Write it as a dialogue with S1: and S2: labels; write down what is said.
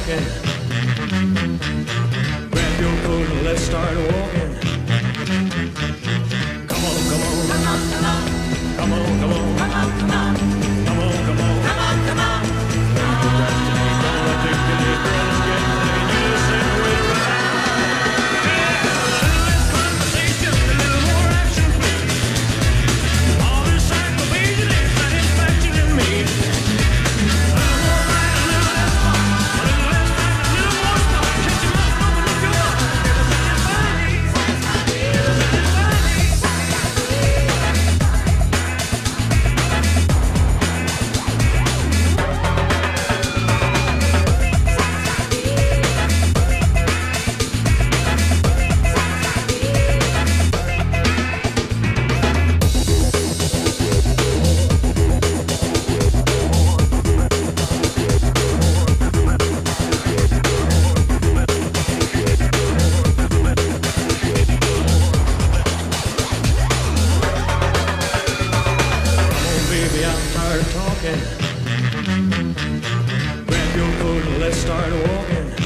S1: talking. Grab your coat and let's start walking. Come on, come on. Come on, come on. Come on, come on. Come on, come on. Come on, come on. Come on, come on. Don't procrastinate, don't articulate, girl, let's get playing. You just say we're right. Yeah, a little less conversation, a little more action, please. All this aggravation is satisfaction in me. A little more right, a little less talk. A little less time, a little more talk. Shut your mouth, open up your heart. It'll satisfy me. It'll satisfy me. Baby, I'm tired of talking. Grab your coat and let's start walking.